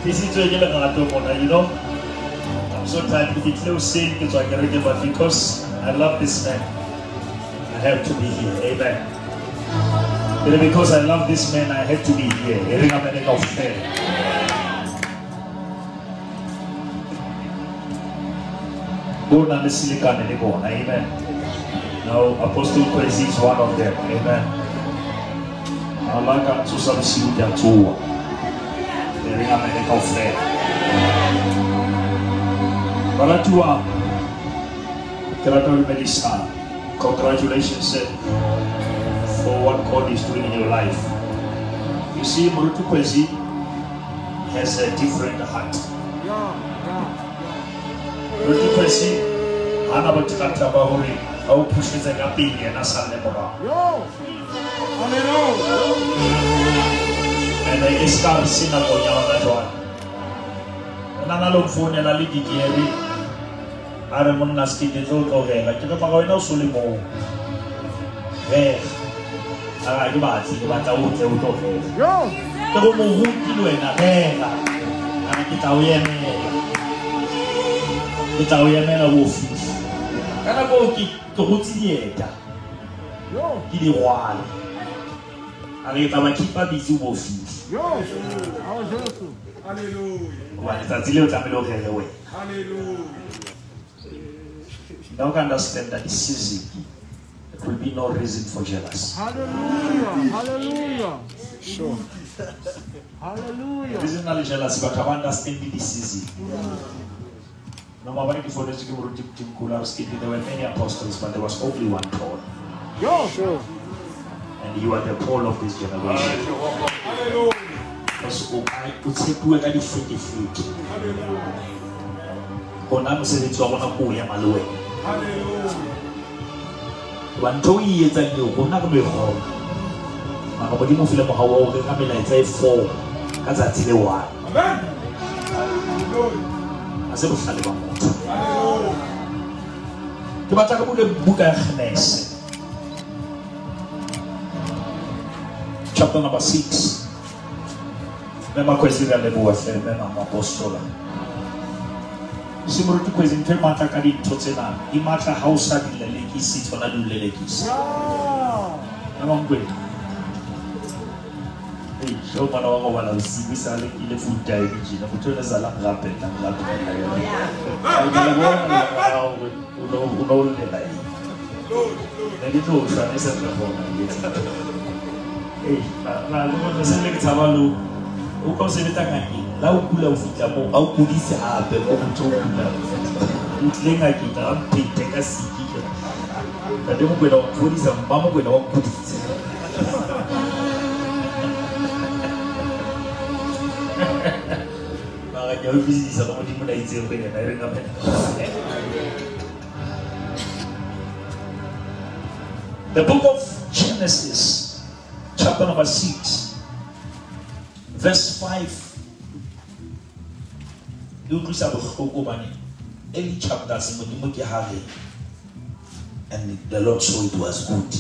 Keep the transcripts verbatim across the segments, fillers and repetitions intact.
This is you know. I'm so tired with it close saying it's like but because I love this man, I have to be here. Amen. But because I love this man, I have to be here. Amen. Now Apostle Kwesi is one of them. Amen. Allah to substitute that too. Baratua, Keraton Melissa, congratulations for what God is doing in your life. You see, Murutu Kwesi has a different heart. Murutu Kwesi, Anabatikata Bahuri, how pushes a gapi and a salemora. And I start seeing a one. Nana look for the Lady Gary. I don't want to see the total hair. I don't know Sulimo. Hey, I like about it, but I won't tell you. Yo, the woman who do it. I get away. Get away, man, a wolf. Can I go keep to what's the theater? Yo, get it one. I get a keep a busy wolf. Yo, I was also. Hallelujah. Hallelujah. Now we understand that this season there will be no reason for jealousy. Hallelujah. Hallelujah. Sure. Hallelujah. Reason not jealous, but I understand this season. No matter if there were many apostles, but there was only one Paul. Yeah, sure. And you are the Paul of this generation. Hallelujah. Because I could say to a different fruit. Konam said it's all on a boy, Malaway. One two years ago, we're not going to be home. I'm going to feel how old the camera is four. That's a silly one. I said, what's that about? The matter about the book of Genesis, chapter number six. Même coisa que levou a fé, même uma apostola. Se muito coisa em termos de carinho, tocena, e mata hausa de leleki, se torna do lelekis. Não vamos. Ei, eu para o agora o se me sale que ele foi daí, não vou ter essa lá rapid, não rapid. Aí agora o o o o o daí. Ele tô já nessa forma. Ei, lá não vou fazer que estava no o consegue estar aqui, lá o cula o fica bom, ao polícia abre como todo mundo, o trem aqui tá, tem tem que seguir, cadê o coelho o polícia, vamos o coelho o polícia, mas eu fiz isso, não vou te dizer o que é, não é verdade? The book of Genesis, chapter number six. Verse five. Every chapter and the Lord saw it was good.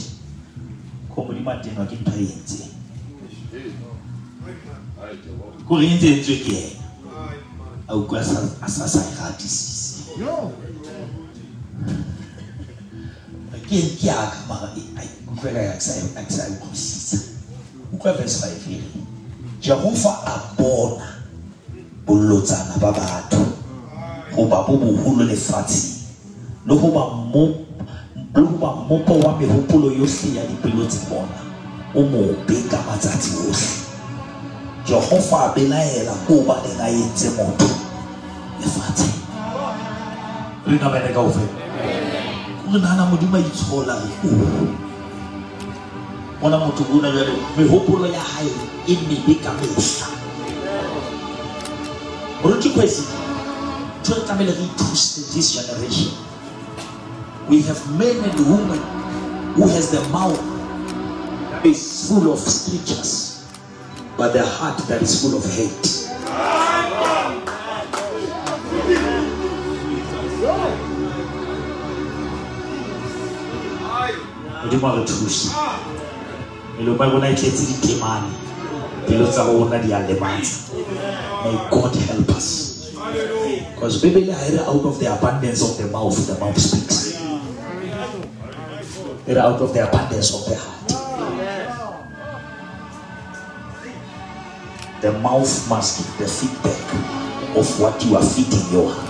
Verse five here. Jehovah abona bulozana babatu kuba bubuhulu lefati lokuba mo lokuba mopo wa mehupulo yosi ya dipiloti bona umo beka matati wosi Jehovah abelaela kuba nena yenze moto lefati rina meneka ufe kunana mudima yithola Ona mtu guna yale mehopulo ya hai imebika mesha. Murutu Kwesi, tunatamela twist this generation. We have men and women who has the mouth that is full of scriptures, but the heart that is full of hate. Udimalo twist. Ilo Bible na iketi kimani. May God help us. Because Bible out of the abundance of the mouth, the mouth speaks. Out of the abundance of the heart. The mouth must give the feedback of what you are feeding your heart.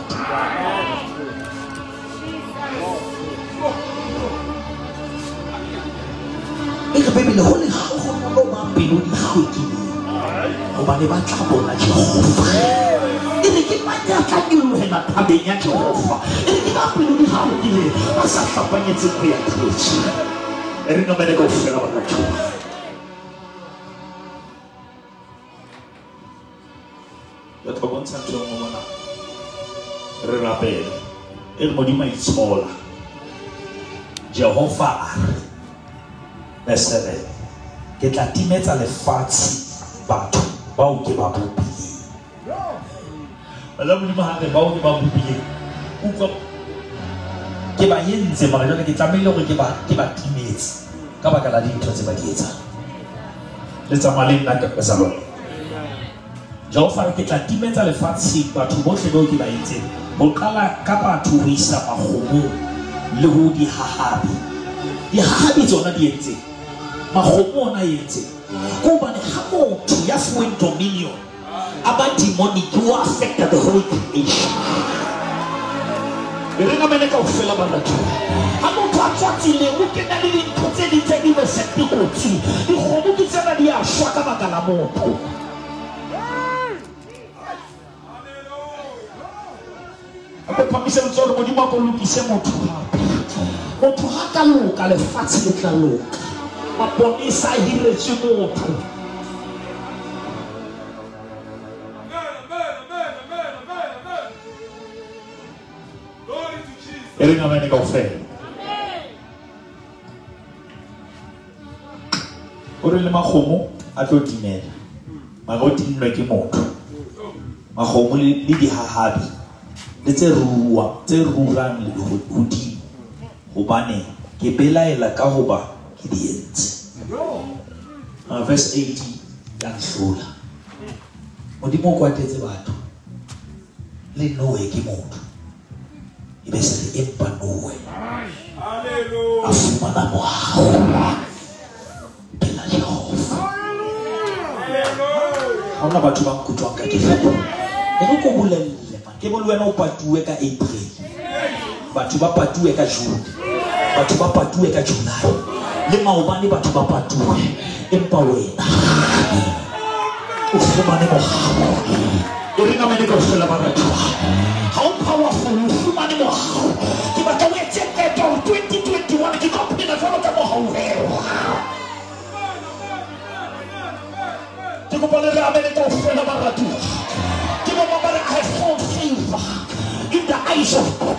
Make a baby the holy house. No man below the house. Oh, but they want to go like Jehovah. If they get my dad, can you know him at Pabia Jehovah? If they get up below the house, I said, Papa, it's a great twitch. And no matter go for our natural. But I want to tell you, Mama, Rabel, El Modima is smaller. Jehovah, verse seven. Get la timette à l'effati, bateau, bao qui va vous payer. Madame, vous m'avez bao qui va vous payer. Ou comme, qui va y aller, c'est pas le qui t'améliore qui va qui va timette. Quand va la ligne, c'est pas qui ça. Les amalines n'a que ça. Jehovah, get la timette à l'effati, bateau, bon c'est l'eau qui va y aller. Bon, quand la capa touriste à Mahomo, le roux di Hahabi. Di Hahabi, on a dit. Mahomo na yete. Kuba ni hamo tu yafu in dominion. About demonic, you affect the whole creation. Renga meneka ufela bandatu. Hamo patwati le uke na lili kote li tegi me septi koti. Ni homu kisana di ashwaka magalamoto. Ako pamisel zoro mo di mako lukise mo tuha. Mo tuha ka luka le fati le ka luka. Upon this side, he lets you know. Amen, amen, amen, amen, amen. Glory to Jesus. Ele não vai negar o fé. Ora ele mahomo atotinela. Magotinela ke motho. Mahomo le di hahabi. Le tse ruwa, tse rurang le hodi. Hobane ke belaela ka hoba Uh, verse eighty, Yansula. Modimo kwatetse batho. Le noe ke motho. Ibe se le empa noe. Hallelujah. Afumana moao. Pela Jehova. Hallelujah. Ona batho ba nkutwa ka difo. Eno ko bolelle ma ke bolwe na o patuwe ka April. Batho ba patuwe ka June. Batho ba patuwe ka July. Le maobane batho ba patuwe empa wena o fumane mogao o ringa mene ka fela batho how powerful o fumane mogao ke batla o etse keto twenty twenty-one ke kopile na fela ka mogao heo ke go bona le amene ka fela batho ke bo mama I found favor in the eyes of God.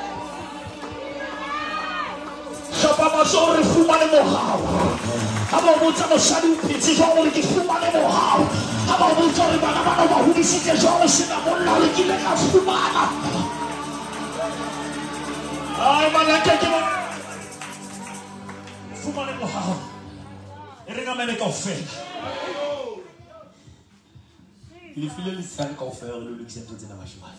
Papa sorry fumane mohao. Aba mutsa mo shadi upitsi jo le ki fumane mohao. Aba mutsa re bana bana ba hudisitse jo sina monna le ki le ka fumana. Ai malaka ke mo. Fumane mohao. Erenga mene ka ofela. Il file le sang qu'on fait le luxe tout dans ma cheval.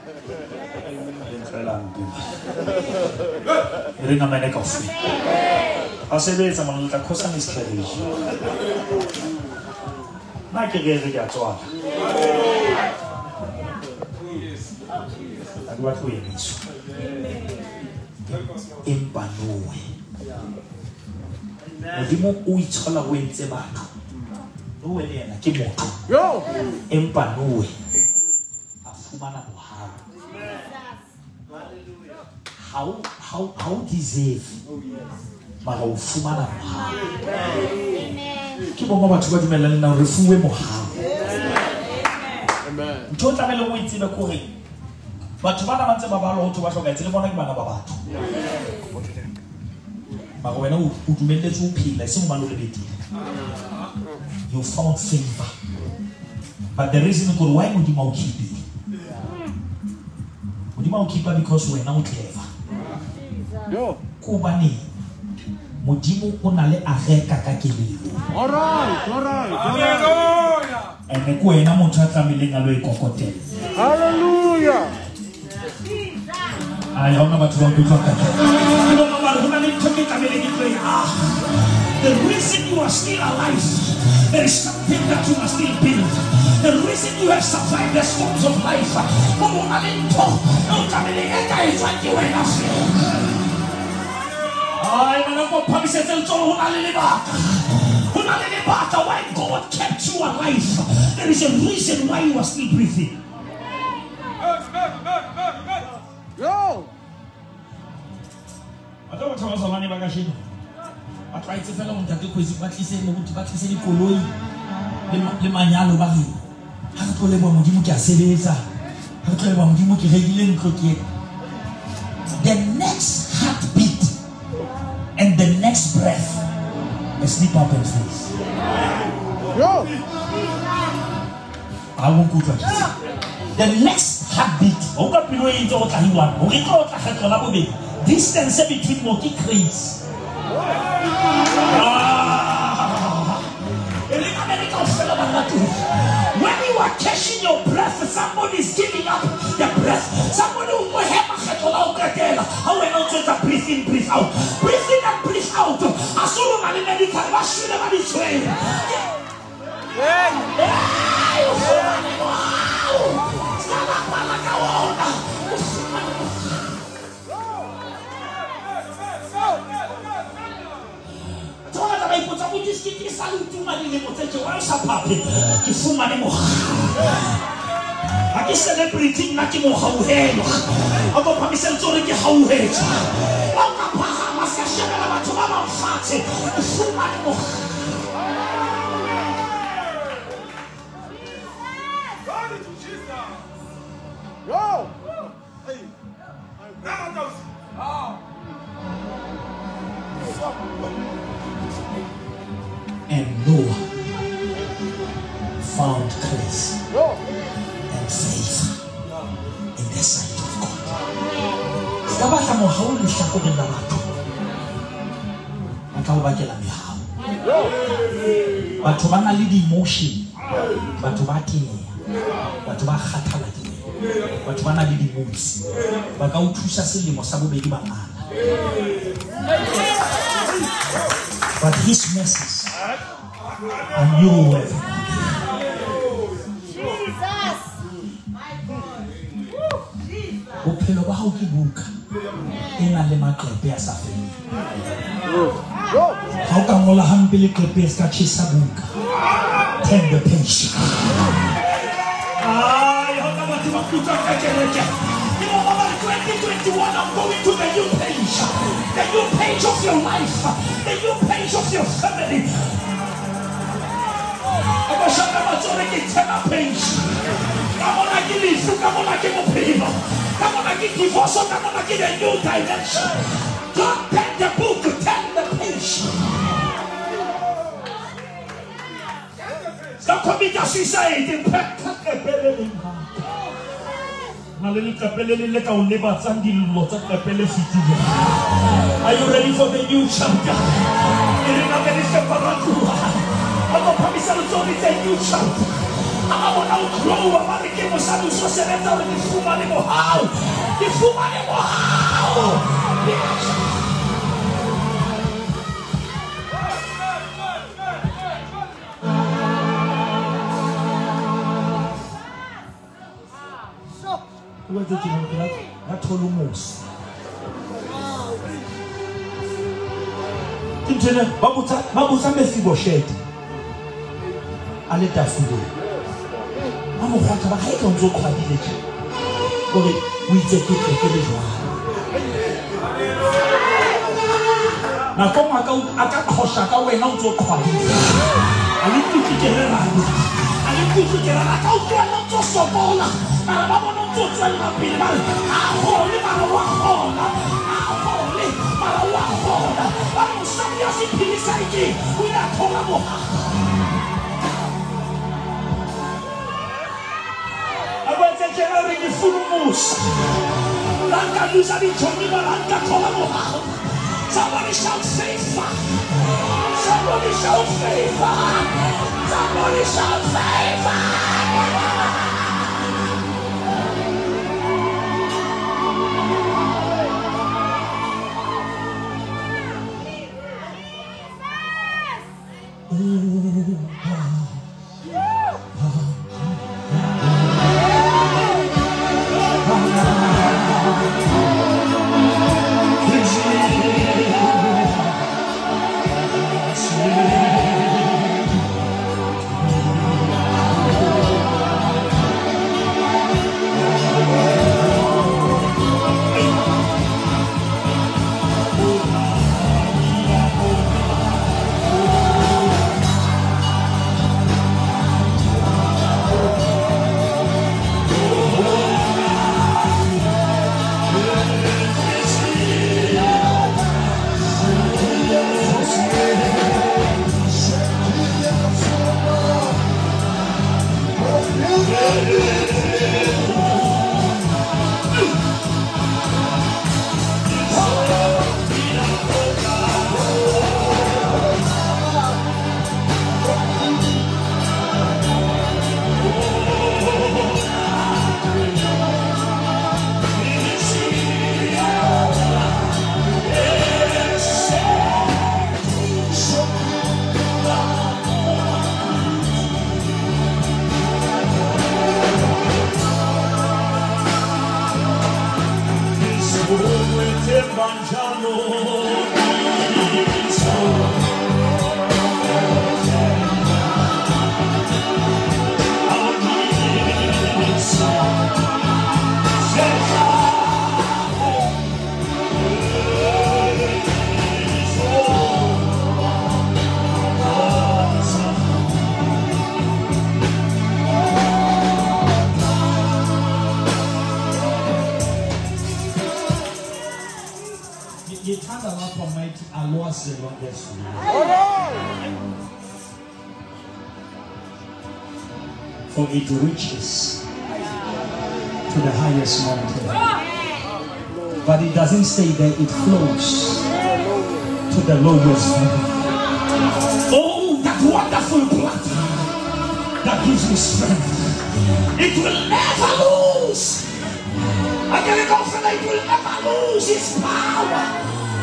Il n'a pas de café. Ah c'est bien ça mon la cosa n'est pas riche. Ma qui regarde toi. La doit trouver isso. Empanoe. On dit mon où il sera la wente bato. Nous elle est là qui monte. Yo. Empanoe. Afumana mohao. How how how deserve. Mara ufumana mohao. Kibo mama tuba dimela na refuwe mohao. Amen. Mtota mele wente be kore. Batho bana ba ntse ba balo ho to ba hloka etse le bona ke bana ba batho. Ba go wena o dumelletse o phela se mo mano le betile. You found favor. But the reason for why would you keep it? Would you keep it because we're now clever? Yo. Kubani. Mujimu unale areka kakili. All right, all right. Hallelujah. And go in a motor traveling away cocotel. Hallelujah. I don't know what to do. I don't know what to do. The reason you are still alive, there is something that you must still build. The reason you have survived the storms of life, why God kept you alive, there is a reason why you are still breathing. Yo! I don't want to money bagage. I try to fell on that because what he said, what he said, Coloi, the Manialo Bari. How to live on Mudimuka Seveza, how to live on Mudimuki Regulin Croquet. The next heartbeat and the next breath, a sleep up and face. Yo! I won't go to it. The next heartbeat, distance between Moki cranes. When you are catching your breath, somebody is giving up the breath. Somebody will have a head. How we not just breathe in, breathe out. Breathe in and breathe out. As soon as you medical, what should never be trained. Aqui celebrity naki mo hauhelo. Ako pamisel zore ki hauhecha. Waka paha maskashana na watu mama mfate. Ufuma ni mo. Yo! Hey! And Noah found grace and favor in the sight of God. Kaba kamo hauli shako de nabato. Akau bakela mihau. Batu bana lead emotion. Batu bati. Batu ba khatala di. Batu bana lead moods. Baka utusha selemo sabo bedi bangana. But his message and you will Jesus, my God. Uphelo ba ho ke buka ena le maqepe a sa fele. Ha o ka ngola hampe le qepe ska tshisa buka. Tender patience. Ay, ho ka batho ba kutwa ka kereke. You know, over twenty twenty-one, I'm going to the new page. The new page of your life. The new page of your family. I'm going to show you the page. Come on, I give you. Come on, I give you people. Come on, I give you divorce. Come on, I give you a new dimension. Don't turn the book, turn the page. Stop committing suicide. Are you ready for the new chapter? I'm going to promise you a new chapter. I'm going to grow. I'm going to give you some society with the full money. How? The full money. How? What did you want to like? I told you most. Internet, Babuta, Babuta, Messi Boshet. I let that food. I'm a what about how can you call it? Okay, we take it to the job. Now, come on, I got a hoshaka way now to call it. I need to get it around. I need to get it around. I don't want to so ball. I don't want to tell you people. I holy, I want hold. I holy, I want hold. I don't stop your simplicity. We are talking about. Generate the full moose. Lanka lose a bit of Lanka Tolamoha. Somebody shout favor. Somebody shout favor. Somebody shout favor. For it reaches to the highest mountain. But it doesn't stay there, it flows to the lowest mountain. Oh, that wonderful blood that gives me strength. It will never lose. I can confirm it will never lose its power.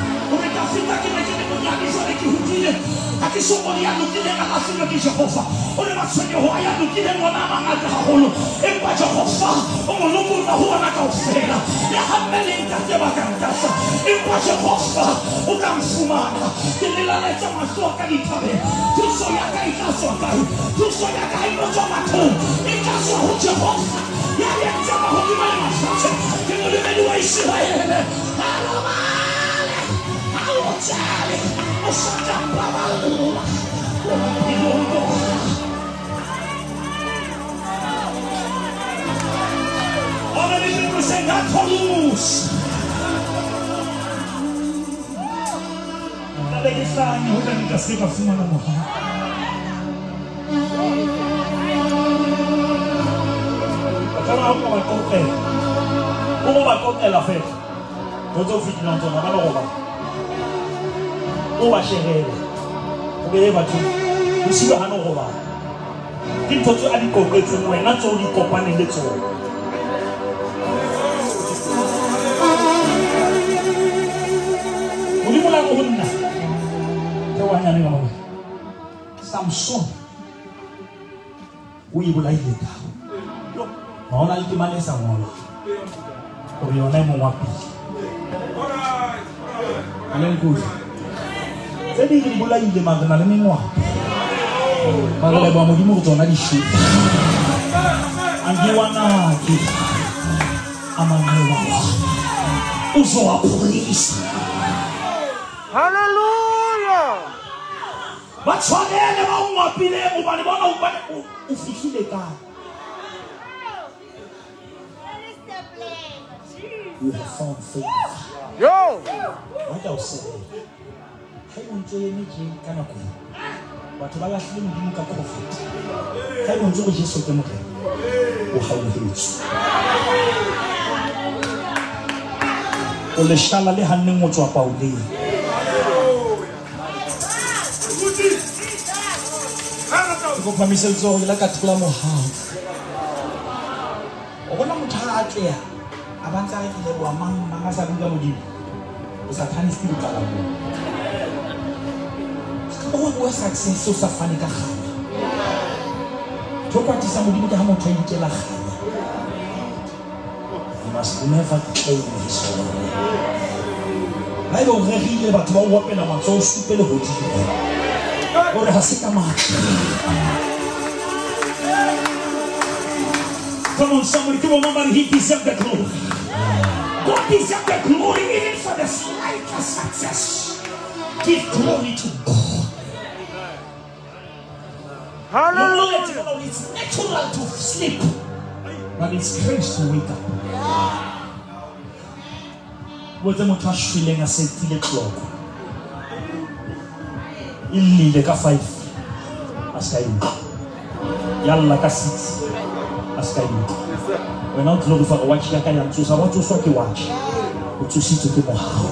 Somebody are looking at us in the Jehovah. Only my son, you are looking at one among the whole. And by Jehovah, oh, look at the one I can say. They have many that never can tell. And by Jehovah, who can fumana. The little letter of my soul can eat of it. To so your guy does so guy. To so your guy knows on my tongue. It does what Jehovah. Yeah, yeah, Jehovah, who you might have said. Can you live anyway? See, I am. Hello, man. I will tell you. Oh, shut up, Baba. All the people say that for lose. La lei sta in una di queste persone alla moda. Facciamo un po' il cocktail. Come va il cocktail la fête? Toto fini non torna, ma lo va. On va chérir. On va aller battre. Ici va nous revoir. Il faut que aller coquer sur nous. N'a pas dit comprendre les choses. Vous dites moi la rouna. Tu vois n'y a pas. Samson. Oui vous l'avez dit. On a dit mané ça moi. Pour y en a mon wapi. Allez good. C'est dit que vous l'avez dit maintenant le mémoire. Magala ba mo dimu to na dishi. Angiwana ki. Amangwa. Uso a police. Hallelujah. Batswanele ba umapile mo bani bona ubane ufikile ka. You have found faith. Yo. What else say? Hey, unto ye miji kana ku. Watu bala slimu dimuka prophet. Hey, unto ye Yesu temuke. O hawuhitu. Ole shala le hanne moto wa Pauli. Go permission so la ka tlola mo ha. O bona motho a atleya. Abantsa re ile bo mang mang sa buka modimo. O sa thani still ka la mo. O go success so sa fani ka khana. Tokwa tisa modimo ka ha motho a ikela khana. You must never claim his own. I don't really about to open a man so super good. Or has it come out? Come on, somebody, come on, somebody, he deserves the glory. God deserves the glory even for the slightest success. Give glory to God. Hallelujah. It's natural to sleep, but it's strange to wake up. What's the most thrilling as a till clock? Il the ka five. Askayi. Yalla ka six. Askayi. We're not looking for a watch like I am. So I want to soak you watch. To see to the more.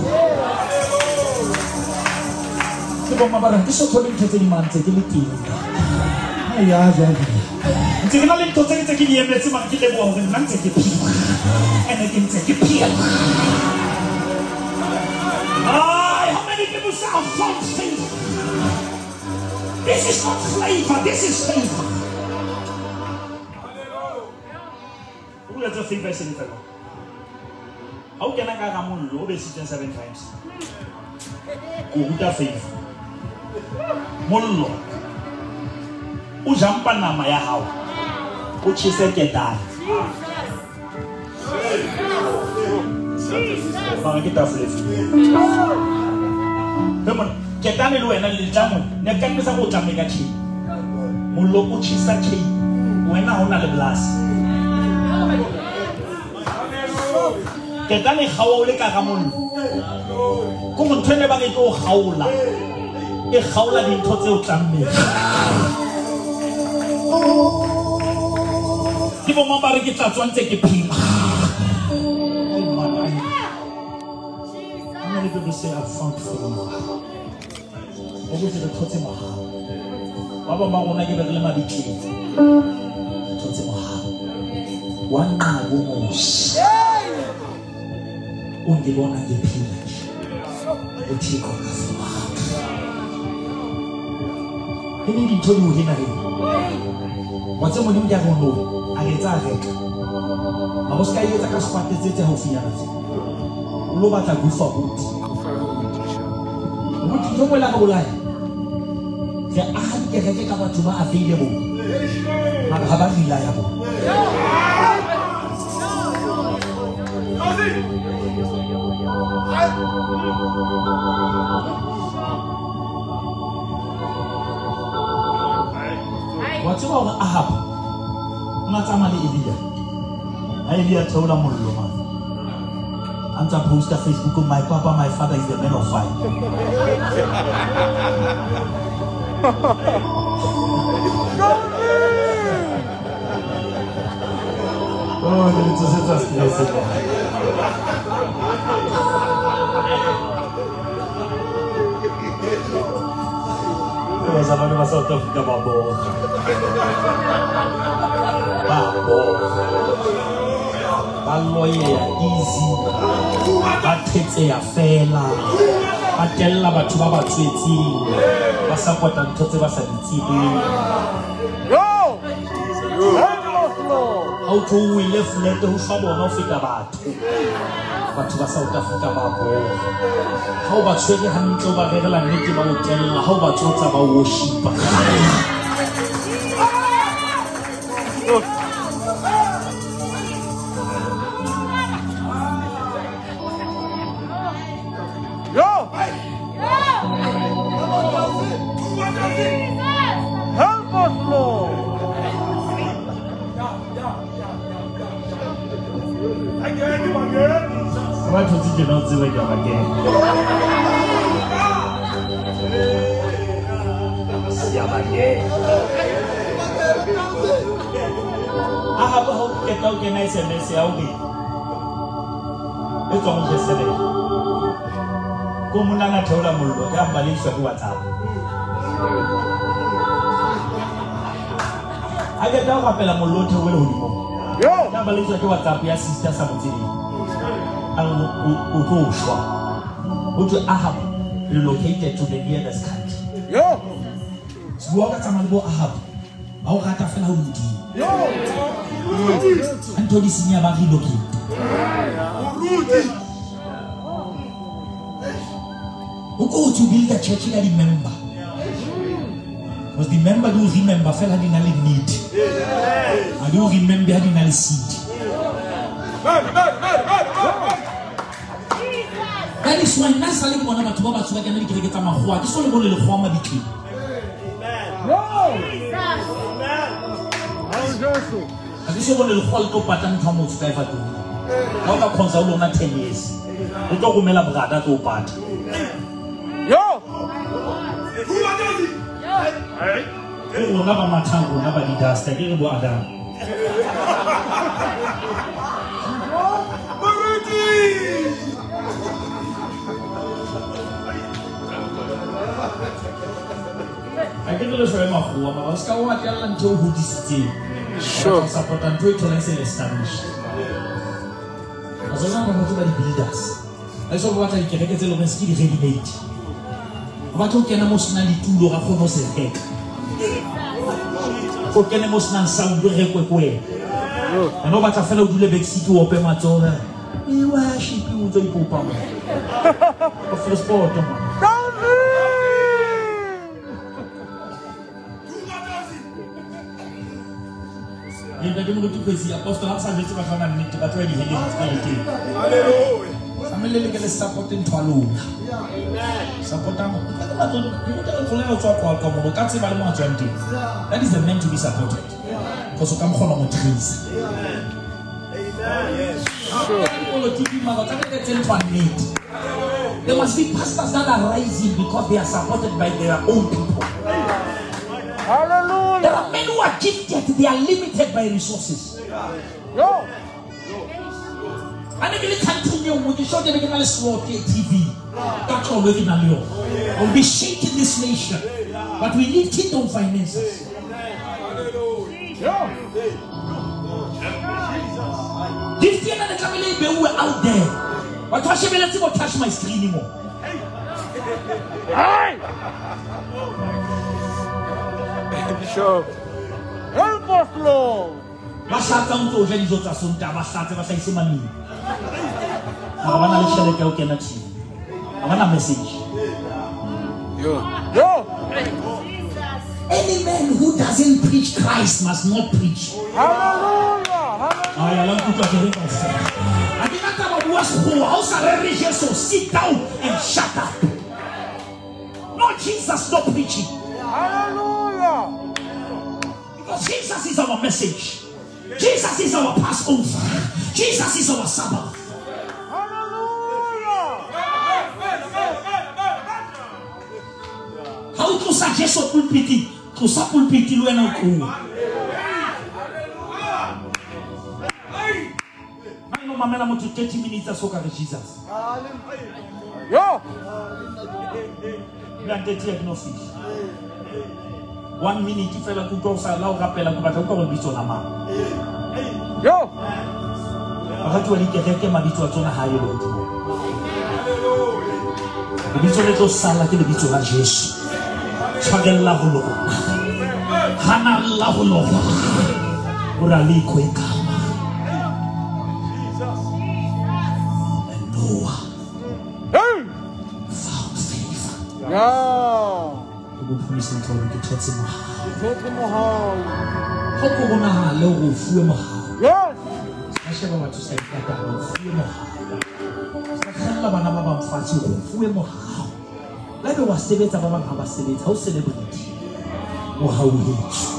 The Mabara, this is what I'm telling you, man. Take it. I have it. Take it. Take it. Take it. Let's see. Man, kill the ball. Man, take it. And again, take it. Ah, how many people say I've found favor? This is not flavor, this is favor. Who let us think by saying favor? How can I get a moon low basic seven times? Who would favor? Mollo. Who jump on my house? Who she said get that? Kita Come on, ketane lo ena le jamu. Ne ka ke sa go jameka chi. Mollo o chisa chi. Wena hona le blast. Ketane khawo le ka ga mollo. Go mo tshwene ba ke go khaola. E khaola dintho tse o tlamme. Ke bo mamba re ke tla tswantse ke phila. People say I've found favor. Always the Totemaha. Baba Mawona give a lemma the king. Totemaha. One woman's only one of the pillage. The take on the heart. He didn't tell you him. What's the money you have on? I get a heck. I was carrying the cash part of the Hofianity. Loba ta gufa buti. Buti jomo la bolai. Ya ahad ke ke ka batho ba available. Ma ba ba reliable. What's about Ahab? Una tsama le Elia. Elia thola mollo man. I'm to post on Facebook, my papa, my father is the man of fire. Oh, the little sister's blessed. There was a man of South Africa, Babo. Babo. Baloye easy. Batetse ya fela. Batella batho ba ba tswetseng. Ba support ntho tse ba sa ditsebeng. Yo! How to we left let ho fa bona ho feta batho. Batho ba South Africa ba bo. Ha o ba tshwere hantle ba regela nnete ba o tella, ha o ba tsotsa ba worship. Help us, Lord. Why don't you not do it again? I have a hope that you can say, let's say, I'll be. It's almost yesterday. Come on, I told them, I'm going to WhatsApp. get down up and I'm a lot of will. Yeah, I'm a little bit of your sister something. I'm go shore. Go to Ahab, relocated to the nearest country. Yeah. So what got some go Ahab? Our got a fellow woody. Yeah. And to this near Bari looking. Who go to build a church and remember? Because the member do remember fell had in a need. I do remember had in a seed. That is why Nasalim one of the Baba to make a get a mahua. This only one of the former between. And this is one of the whole pattern from which they have to do. How about console on ten years? The dog will mela brada to part. Yo! Who will never matter, will never be dust. I didn't go down. I didn't lose very much. I was going to tell them to who this is. Sure. Support and pray to let's say established. As long as we are builders, I saw what I can get the Lovenski ready made. What you can emotionally do, Laura for us head. For can emotional sound very quick. And over to fellow do the big city open my door. We worship you with the Papa. Of the sport. In the game of the Apostle, I'm sorry to my family to try to heal. I'm a little bit supporting to alone. Support them. That is the meant to be supported. Because you come home on trees. There must be pastors that are rising because they are supported by their own people. Hallelujah. There are men who are gifted, they are limited by resources. Yo. And if you continue with the show, they begin to slaughter T V. That's all we're going to do. We'll be shaking this nation. But we need kingdom finances. Gifted and the family, they were out there. But I should be letting you touch my screen anymore. Sure. Help us, Lord. Basta tanto hoje eles outros assuntos, basta você vai ser mami. Agora na lista que eu quero aqui. Agora na message. Yo. Yo. Any man who doesn't preach Christ must not preach. Hallelujah. I am going to tell you something. I didn't come up with who house are religious, so sit down and shut up. No, Jesus, no preaching. Hallelujah. Because Jesus is our message. Jesus is our Passover. Jesus is our Sabbath. Hallelujah. How to suggest a pulpit? To sa pulpit lu ena ku. I know mamela mo to thirty minutes asoka with Jesus. Yo. We are thirty no fish. One minute if fela ku go sa la o rapela ku batla ko bitso na ma. Yo. Bakati wali ke ke mabitso a tsona ha yo lo. Bitso le tlo sala ke bitso la Jesu. Chagella hulo. Hana la hulo. Urali ko ikama. And Noah found favor. Yeah. Go promise to go to church mo. Church mo ha. Hoko bona ha le go fuwe mo. Yes. Asheba batho sa ikata go fuwe mo. Sakhala bana ba ba mfatsi go fuwe mo. Labe wa sebetsa ba bang ha ba sebetsa ho celebrity o ha o hitse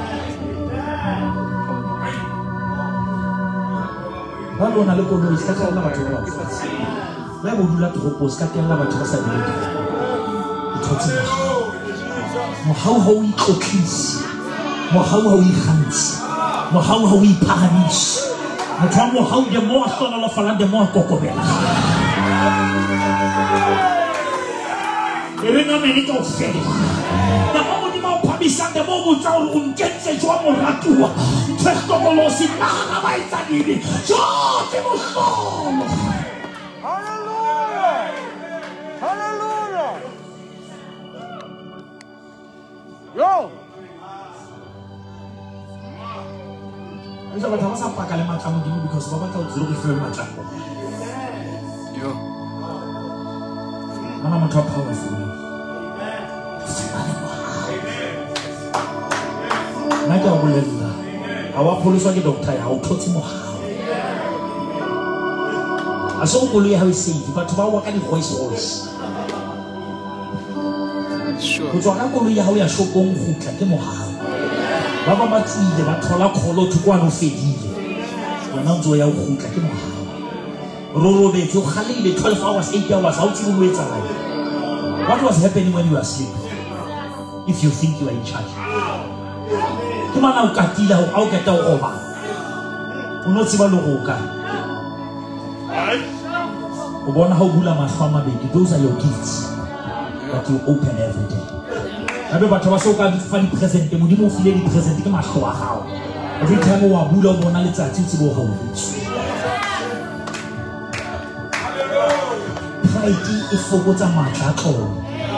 ba bona le kono iska ka la batho ba mfatsi ba bo dula tropo ska ka la batho ba sa dile itotsi mo ha o ha o ikotlis mo ha o ha o ikhants mo ha o ha o ipahamis mo twa mo ha o de mo a sona la fala de mo a kokobela. Even a minute of faith. The moment you are Tlhotlhomisang de mo botsa gore o nkentse jwa moratuwa ntho e tlhokolosi nagana ba etsa nini jo ke motlholo. Hallelujah! Hallelujah! Yo! Esa batho ba sa paka le matla modimo because ba batla go tsere go fiwe matla. Yo! Ana motho a powerful. Nna ke a bolelela ga wa pholoswa ke doctor ya o tlhotse mogao a se go koloi ya gago e safe batho ba wa ka di-voice voice go tswa ka koloi ya gago ya shopong gotla ke mogao ba ba ba tswile ba thola kgolo thoko ane o fedile wena o ntse o ya o gotla ke mogao rorobetse o galeile twelve hours eight hours ga o tsebe o etsagae. What was happening when you were asleep if you think you are in charge? Ke mana o katile ha o keta o oba o no tseba le go ka o bona ha o bula mahlo a mabedi. Those are your gifts that you open every day. Hape batho ba se o ka fa di present modimo o file di present ke mahlo a gago every time o a bula o bona letsatsi o tsebe o ga o butse. Pride e fokotsa matla a tlolo.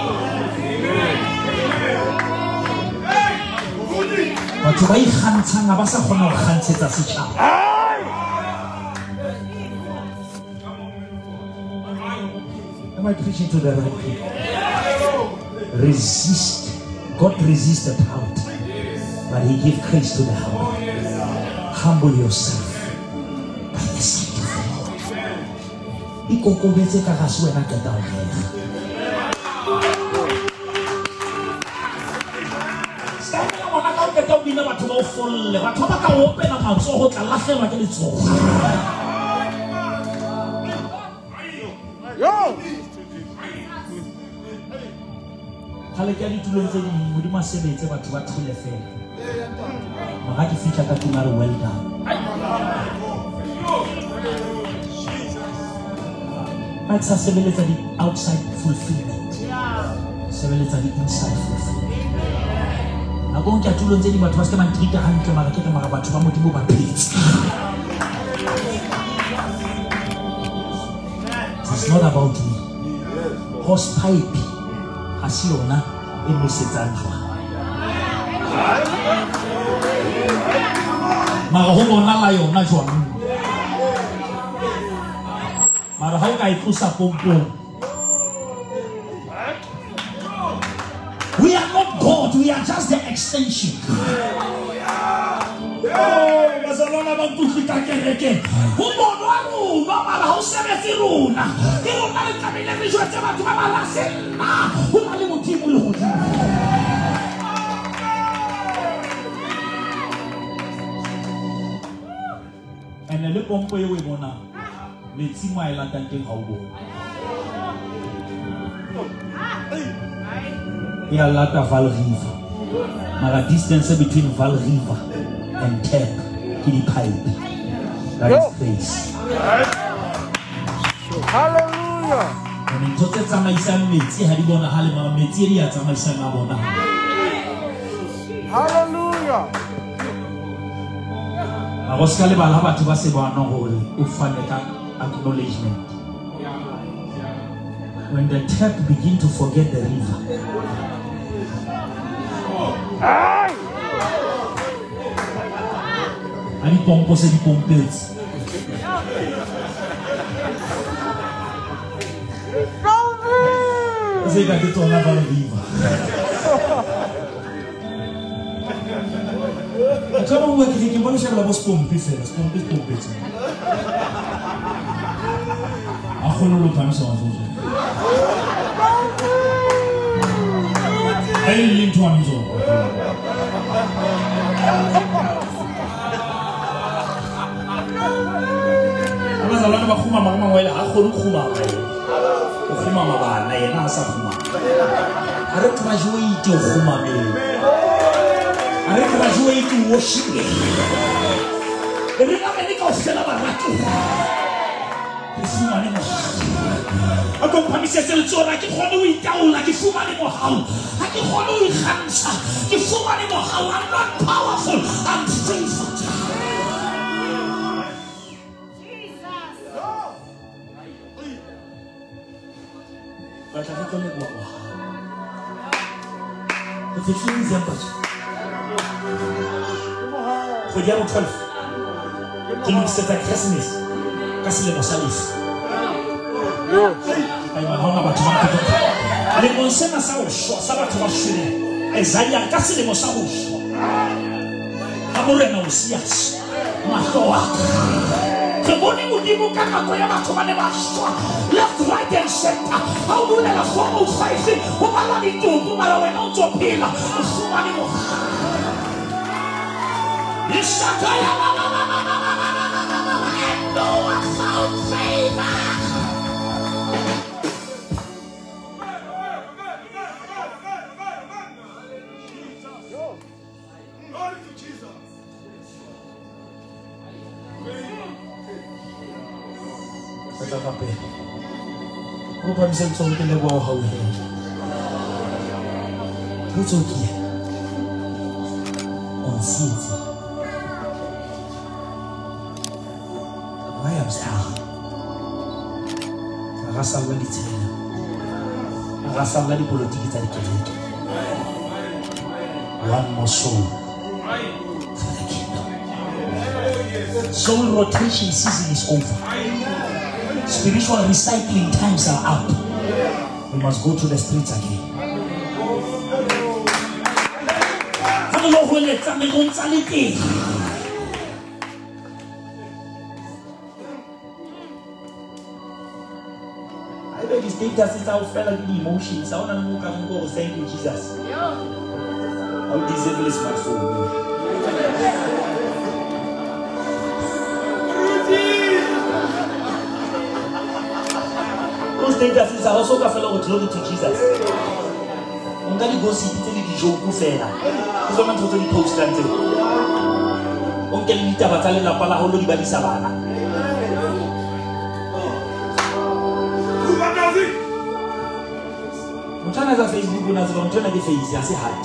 Batho ba ikgantshang ga ba sa kgona go kgantshetsa setšhaba. Am I preaching to the right people? Resist. God resisted proud, but he gave grace to the humble. Humble yourself by the sight of the Lord. Ikokobetse ka ga se wena keta o rega. Batho ba o folle batho ba ka opela matsogo tla latlhelwa ke letsogo. Yo! Gale ke a ditulong tse dingwe modimo a sebetse batho ba thole fela maga ke fitlha ka tuna re well done. Ba tsa sebeletsa di outside fulfillment sebeletsa di inside fulfillment. A go ntse tulong tse di batho ba se ka mantrita hantle mara ke ka mara batho ba modimo ba phetse. It's not about me. Horse pipe ha se yona e mesetsang jwa mara ho bona la yona jwang mara ha o ka e tlosa pompong. We are not God, we are just the extension. Oh, bazalwana ba ntutla kereke. Ho bona rona mara ha o sebetse rona. Ke rona le tlamehile re jwetse batho ba ba lasella. Ho na le modimo le godimo. Ene le pompo e o e bona. Metsi mo a e latang teng ha o bona. Ya lata Val River. Mara distance between Val River and Tap ki di pipe. That is space. Hallelujah! Ene ntotse tsamaisang metsi ha di bona hale mara metsi e di a tsamaisang a bona. Hallelujah! A go ska le bala batho ba se bona gore o fane ka acknowledgement. When the tap begin to forget the river. Ay! Ani pompo se di pompets. Você vai ter tornar para viva. Acaba o que que vamos chegar lá os pompes, os pompes pompets. A khono lo pano sa zo. Ai linto anzo. Abazalwana bakhuma mama ngwela a khono khuma. O khuma mabana yena a sa khuma. A re graduate o khuma me. A re graduate o worship. Re ka me ka o fela baratu. Ke sima ne mo. A go compromise le tsona ke khone o itaola ke fumane mo hao ha ke khone o ikgantsha ke fumane mo hao. I'm not powerful, I'm faithful. But I don't know what the fifteen December. For the twelve, qui nous c'est à Christmas, parce que le salif. Aïe, ma maman va te voir. Les monseigneurs na sa choix, ça va te voir chez Esaïa, casse les monseigneurs au choix. Amore na usias, matoa. Keboni mudimu kama kwa yama kumane maswa. Left, right and center. How do they form of fighting? Umala ni tu, umala wena utopila. Usumani mo. Isakaya la la la la la la la la la la la. And no one found favor. Who comes in something in the wall? How here? Who's okay? On seat. Why am star? Rasa wali tena. Rasa wali politiki tarikiriki. One more soul for the kingdom. Soul rotation season is over. Spiritual recycling times are up. We must go to the streets again. I bet this thing that is our fellow emotions. I want to look at go thank you, Jesus. How disable is my soul. Think that is also a fellow with glory to Jesus. On doit go see the jour pour faire. Vous avez entendu le post là. On quelle limite à bataille la parole de Bali Savana. On tient à Facebook, on a dit on tient à des faits, c'est hard.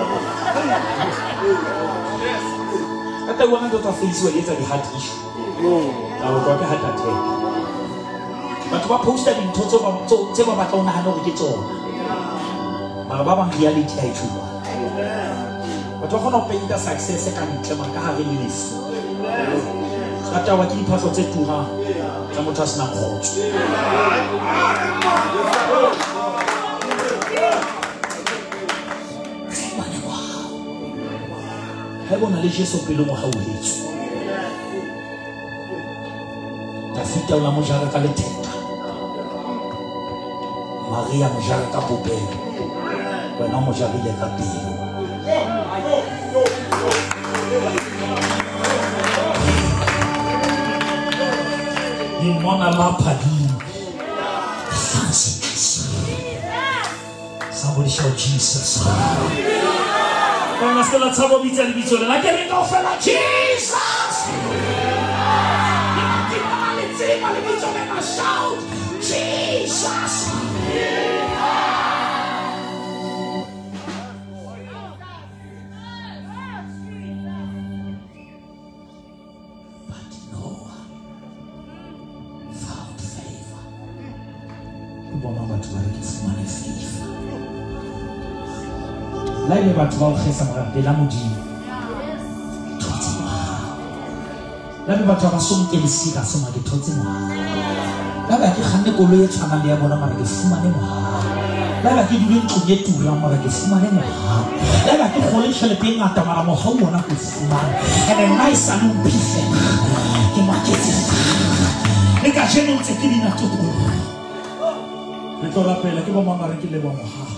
Quand on a d'autres Facebook, il y a des hard issues. Alors on peut hard attack. But what posted in total to tell about on hand of it all. My Baba reality I true. But what not paying the success second term and have any list. After what he passed to her, some of us now hold. Heaven and legends of below how we hate. Tafita la mojara kalete. Maria mojara kapopé. Bueno mojara ya kapiro. Imona la padi. Somebody shout Jesus. When I still at some of each other, I get it off like Jesus. Shout Jesus. But no one found favor. Kubona watu walikifumana favor. Laile watu wao khesa mrabela mujini. Toti wa. Laile watu wakasomke lisika soma ke toti wa. Laile ki khande kolo ye tshwana le ya bona mara ke fumane mo. Laile ki dule ntlo ye tura mara ke fumane mo. Laile ki khole tšhelete e ngata mara mo ha bona ke fumane. And a nice salon pife. Ke maketse. Le ka jeno ntse ke dina toto. Le tlo rapela ke bo mangare ke le bo mo ha.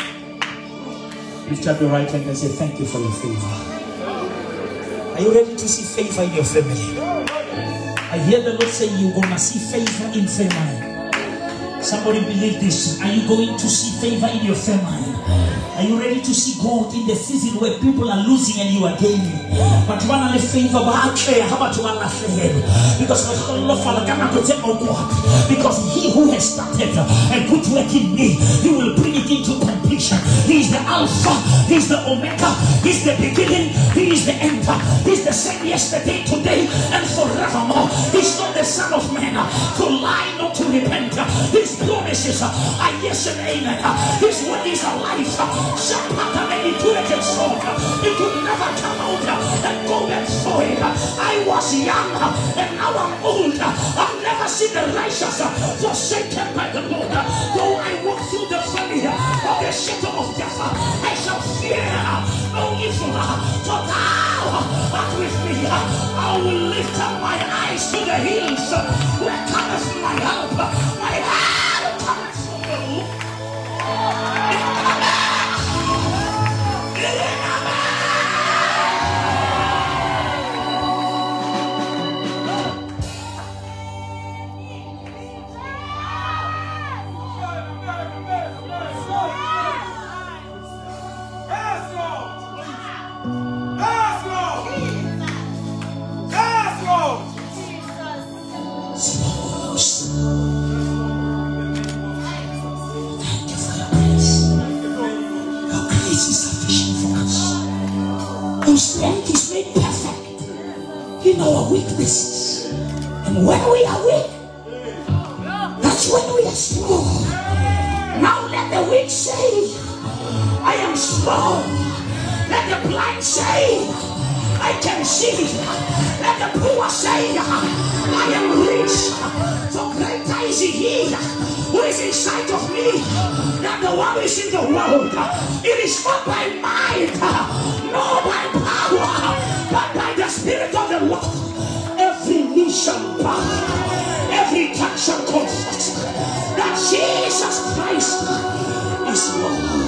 Lift up your right hand and say, thank you for your favor. Are you ready to see favor in your family? I hear the Lord say you're going to see favor in family. Somebody believe this. Are you going to see favor in your family? Are you ready to see God in the season where people are losing and you are gaining? But one of the favor about how about one last head? Because because he who has started a good work in me, he will bring it into completion. He is the Alpha, he is the Omega, he is the beginning, he is the end. He is the same yesterday, today, and forevermore. He's not the Son of Man to lie, not to repent. His promises are yes and amen. His word is alive. It will never come out and go back void. I was young and now I'm old. I've never seen the righteous forsaken by the Lord. Though I walk through the valley of the shadow of death, I shall fear no evil, for thou art with me. I will lift up my eyes to the hills. Where cometh my help? My help cometh from the Lord. Strength is made perfect in our weaknesses, and when we are weak, that's when we are strong. Now let the weak say, I am strong. Let the blind say, I can see. Let the poor say, I am rich. For greater is he who is inside of me than the one who is in the world. It is not by might, nor by power, but by the Spirit of the Lord. Every knee shall bow, every tongue shall confess that Jesus Christ is Lord.